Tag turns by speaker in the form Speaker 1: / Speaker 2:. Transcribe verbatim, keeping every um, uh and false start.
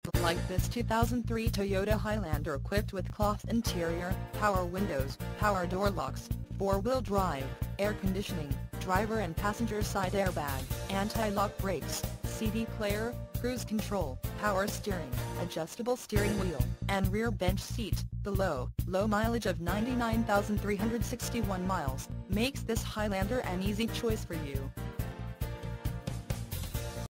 Speaker 1: Like this two thousand three Toyota Highlander equipped with cloth interior, power windows, power door locks, four-wheel drive, air conditioning, driver and passenger side airbag, anti-lock brakes, C D player, cruise control, power steering, adjustable steering wheel, and rear bench seat. The low, low mileage of ninety-nine thousand three hundred sixty-one miles makes this Highlander an easy choice for you.